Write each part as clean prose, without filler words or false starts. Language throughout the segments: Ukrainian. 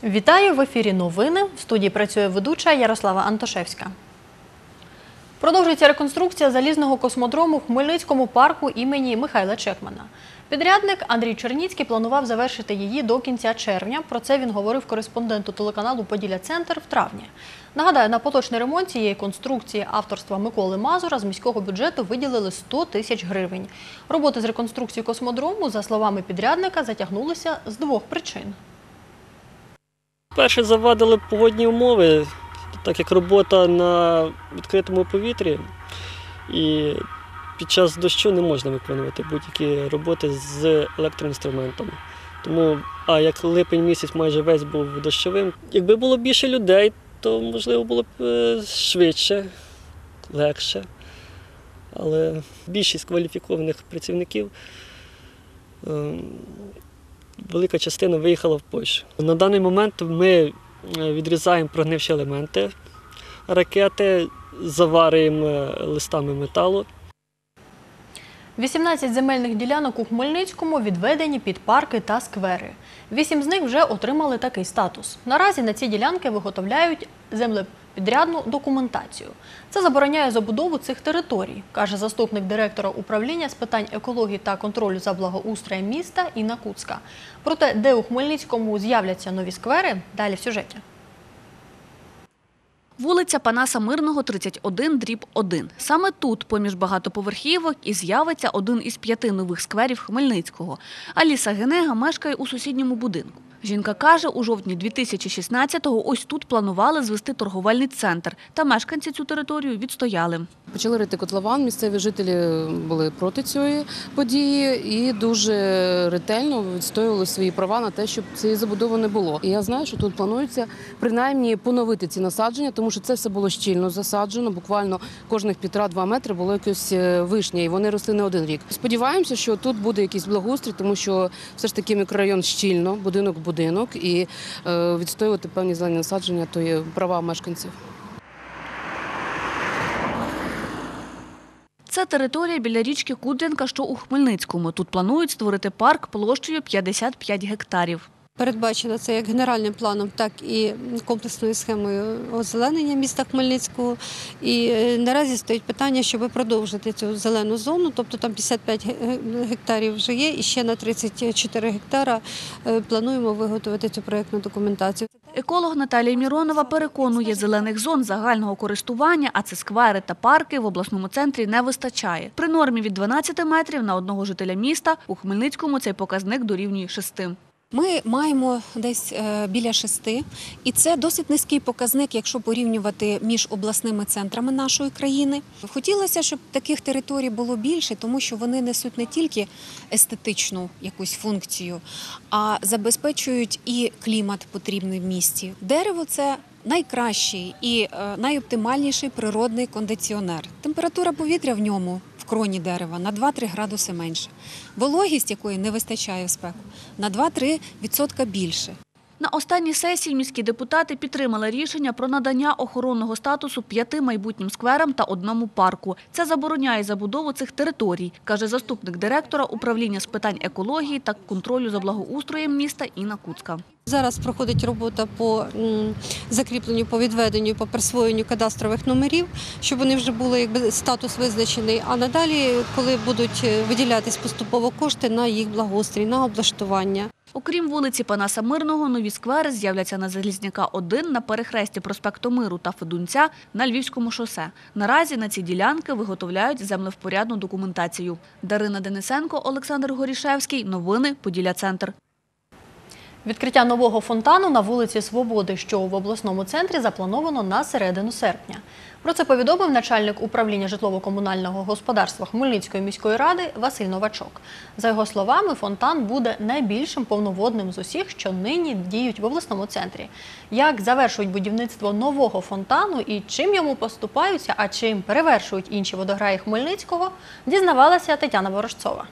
Вітаю! В ефірі новини. В студії працює ведуча Ярослава Антошевська. Продовжується реконструкція залізного космодрому в Хмельницькому парку імені Михайла Чекмана. Підрядник Андрій Черніцький планував завершити її до кінця червня. Про це він говорив кореспонденту телеканалу «Поділля-Центр» в травні. Нагадаю, на поточний ремонт цієї конструкції авторства Миколи Мазура з міського бюджету виділили 100 тисяч гривень. Роботи з реконструкції космодрому, за словами підрядника, затягнулися з двох причин. Перше, завадили погодні умови, так як робота на відкритому повітрі, і під час дощу не можна виконувати будь-які роботи з електроінструментом. Тому, як липень місяць майже весь був дощовим, якби було більше людей, то, можливо, було б швидше, легше. Але більшість кваліфікованих працівників, велика частина виїхала в Польщу. На даний момент ми відрізаємо прогнивші елементи ракети, заварюємо листами металу. 18 земельних ділянок у Хмельницькому відведені під парки та сквери. 8 з них вже отримали такий статус. Наразі на ці ділянки виготовляють землепідрядну документацію. Це забороняє забудову цих територій, каже заступник директора управління з питань екології та контролю за благоустроєм міста Інна Куцка. Проте, де у Хмельницькому з'являться нові сквери, далі в сюжеті. Вулиця Панаса Мирного, 31/1. Саме тут, поміж багатоповерхівок, і з'явиться один із 5 нових скверів Хмельницького. Аліса Генега мешкає у сусідньому будинку. Жінка каже, у жовтні 2016-го ось тут планували звести торговельний центр, та мешканці цю територію відстояли. Почали рити котлован, місцеві жителі були проти цієї події і дуже ретельно відстоювали свої права на те, щоб цієї забудови не було. І я знаю, що тут планується принаймні поновити ці насадження, тому що це все було щільно засаджено, буквально кожних 1,5-2 метри було якесь вишня, і вони росли не один рік. Сподіваємося, що тут буде якийсь благоустрій, тому що все ж таки мікрорайон щільно, будинок в будинок, і відстоювати певні зелені насадження – то є права мешканців. Це територія біля річки Кудрянка, що у Хмельницькому. Тут планують створити парк площею 55 гектарів. Передбачено це як генеральним планом, так і комплексною схемою озеленення міста Хмельницького. І наразі стоїть питання, щоб продовжити цю зелену зону, тобто там 55 гектарів вже є, і ще на 34 гектара плануємо виготовити цю проєктну документацію. Еколог Наталія Міронова переконує, зелених зон загального користування, а це сквери та парки, в обласному центрі не вистачає. При нормі від 12 метрів на одного жителя міста у Хмельницькому цей показник дорівнює 6. Ми маємо десь біля 6, і це досить низький показник, якщо порівнювати між обласними центрами нашої країни. Хотілося, щоб таких територій було більше, тому що вони несуть не тільки естетичну якусь функцію, а забезпечують і клімат потрібний в місті. Дерево – це найкращий і найоптимальніший природний кондиціонер. Температура повітря в ньому в кроні дерева на 2-3 градуси менше. Вологість, якої не вистачає в спеку, на 2-3% більше. На останній сесії міські депутати підтримали рішення про надання охоронного статусу 5 майбутнім скверам та 1 парку. Це забороняє забудову цих територій, каже заступник директора управління з питань екології та контролю за благоустроєм міста Інна Куцка. Зараз проходить робота по закріпленню, по відведенню, по присвоєнню кадастрових номерів, щоб вони вже були статус визначений, а надалі, коли будуть виділятись поступово кошти на їх благоустрій, на облаштування. Окрім вулиці Панаса Мирного, нові сквери з'являться на Залізняка 1, на перехресті проспекту Миру та Федунця на Львівському шосе. Наразі на ці ділянки виготовляють землевпорядну документацію. Дарина Денисенко, Олександр Горішевський. Новини Поділля-Центр. Відкриття нового фонтану на вулиці Свободи, що в обласному центрі, заплановано на середину серпня. Про це повідомив начальник управління житлово-комунального господарства Хмельницької міської ради Василь Новачок. За його словами, фонтан буде найбільшим повноводним з усіх, що нині діють в обласному центрі. Як завершують будівництво нового фонтану і чим йому поступаються, а чим перевершують інші водограї Хмельницького, дізнавалася Тетяна Ворожцова.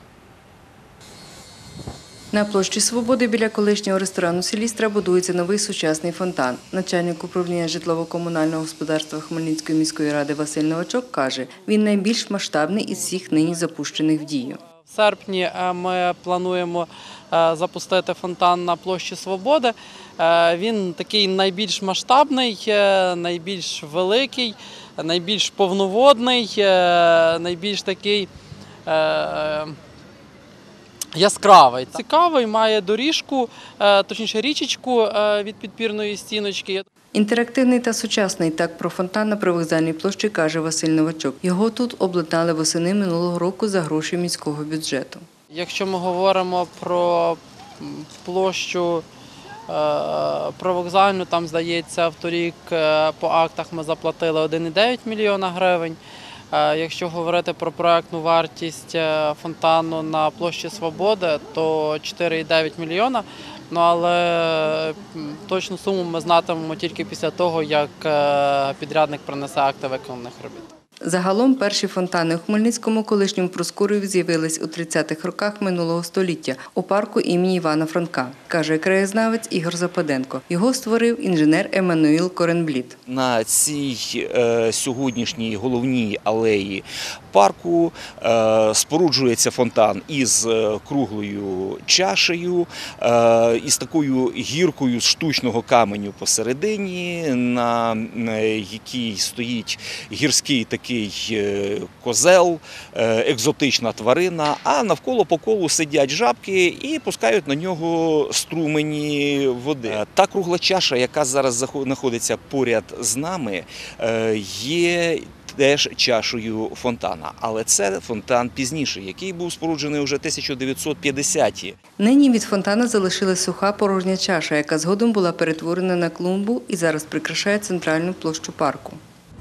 На площі Свободи біля колишнього ресторану «Селістра» будується новий сучасний фонтан. Начальник управління житлово-комунального господарства Хмельницької міської ради Василь Новачок каже, він найбільш масштабний із всіх нині запущених в дію. В серпні ми плануємо запустити фонтан на площі Свободи. Він такий найбільш масштабний, найбільш великий, найбільш повноводний, найбільш такий яскравий. Цікавий, має доріжку, точніше річечку від підпірної стіночки. Інтерактивний та сучасний так про фонтан на Привокзальній площі каже Василь Новачок. Його тут обладнали восени минулого року за гроші міського бюджету. Якщо ми говоримо про площу Привокзальну, там, здається, вторік по актах ми заплатили 1,9 мільйона гривень. Якщо говорити про проектну вартість фонтану на площі Свободи, то 4,9 мільйона. Ну, але точну суму ми знатимемо тільки після того, як підрядник принесе акти виконаних робіт. Загалом перші фонтани у Хмельницькому колишньому Проскурові з'явились у 30-х роках минулого століття у парку імені Івана Франка, каже краєзнавець Ігор Западенко. Його створив інженер Еммануїл Коренбліт. На цій сьогоднішній головній алеї парку споруджується фонтан із круглою чашею, із такою гіркою з штучного каменю посередині, на якій стоїть гірський такий козел, екзотична тварина, а навколо по колу сидять жабки і пускають на нього струмені води. Та кругла чаша, яка зараз знаходиться поряд з нами, є теж чашею фонтана, але це фонтан пізніший, який був споруджений вже 1950-ті. Нині від фонтана залишилась суха порожня чаша, яка згодом була перетворена на клумбу і зараз прикрашає центральну площу парку.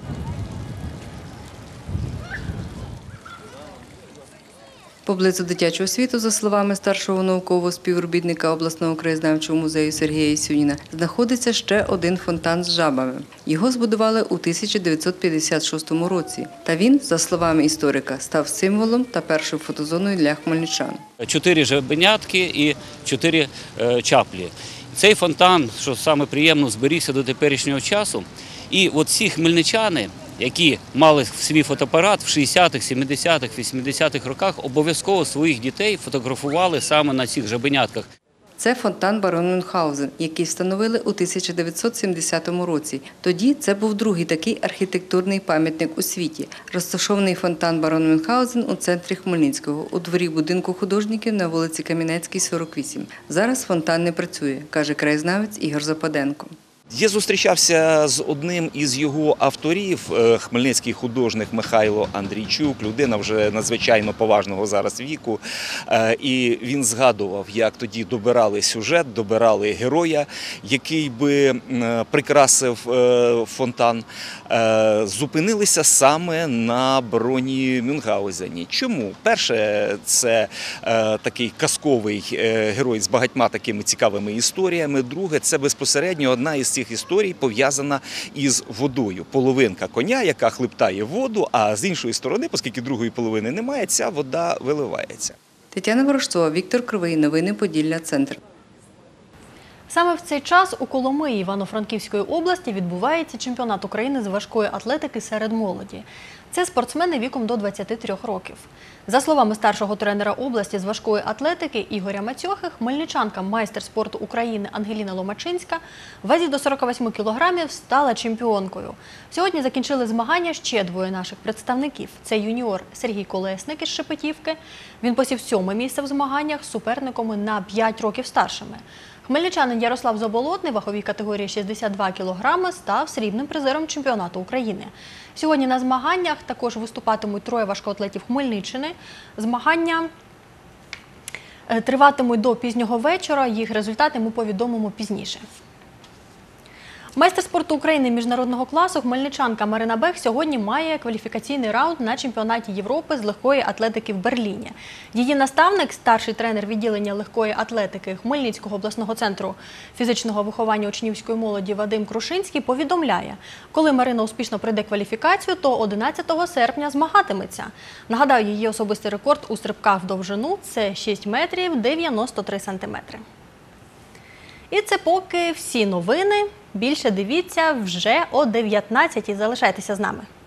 Поблизу дитячого світу, за словами старшого наукового співробітника обласного краєзнавчого музею Сергія Ісюніна, знаходиться ще один фонтан з жабами. Його збудували у 1956 році. Та він, за словами історика, став символом та першою фотозоною для хмельничан. 4 жабенятки і 4 чаплі. Цей фонтан, що саме приємно, зберігся до теперішнього часу. І от ці хмельничани, які мали свій фотоапарат в 60-х, 70-х, 80-х роках, обов'язково своїх дітей фотографували саме на цих жабенятках. Це фонтан барон Мюнхгаузен, який встановили у 1970 році. Тоді це був другий такий архітектурний пам'ятник у світі. Розташований фонтан барон Мюнхгаузен у центрі Хмельницького, у дворі будинку художників на вулиці Кам'янецькій, 48. Зараз фонтан не працює, каже краєзнавець Ігор Западенко. Я зустрічався з одним із його авторів, хмельницький художник Михайло Андрійчук, людина вже надзвичайно поважного зараз віку. І він згадував, як тоді добирали сюжет, добирали героя, який би прикрасив фонтан. Зупинилися саме на бароні Мюнхгаузені. Чому? Перше, це такий казковий герой з багатьма такими цікавими історіями. Друге, це безпосередньо одна із цих історій пов'язана із водою. Половинка коня, яка хлептає воду, а з іншої сторони, оскільки другої половини немає, ця вода виливається. Тетяна Ворожцова, Віктор Кривий. Новини Поділля. Центр. Саме в цей час у Коломиї Івано-Франківської області відбувається чемпіонат України з важкої атлетики серед молоді. Це спортсмени віком до 23 років. За словами старшого тренера області з важкої атлетики Ігоря Мацьохи, хмельничанка, майстер спорту України Ангеліна Ломачинська в вазі до 48 кілограмів стала чемпіонкою. Сьогодні закінчили змагання ще двоє наших представників. Це юніор Сергій Колесник із Шепетівки. Він посів 7-е місце в змаганнях з суперниками на 5 років старшими. Хмельничанин Ярослав Заболотний в ваговій категорії 62 кілограми став срібним призером чемпіонату України. Сьогодні на змаганнях також виступатимуть троє важкоатлетів Хмельниччини. Змагання триватимуть до пізнього вечора, їх результати ми повідомимо пізніше. Майстер спорту України міжнародного класу хмельничанка Марина Бех сьогодні має кваліфікаційний раунд на чемпіонаті Європи з легкої атлетики в Берліні. Її наставник, старший тренер відділення легкої атлетики Хмельницького обласного центру фізичного виховання учнівської молоді Вадим Крушинський повідомляє, коли Марина успішно пройде кваліфікацію, то 11 серпня змагатиметься. Нагадаю, її особистий рекорд у стрибках в довжину – це 6 метрів 93 сантиметри. І це поки всі новини. Більше дивіться вже о 19-й. Залишайтеся з нами.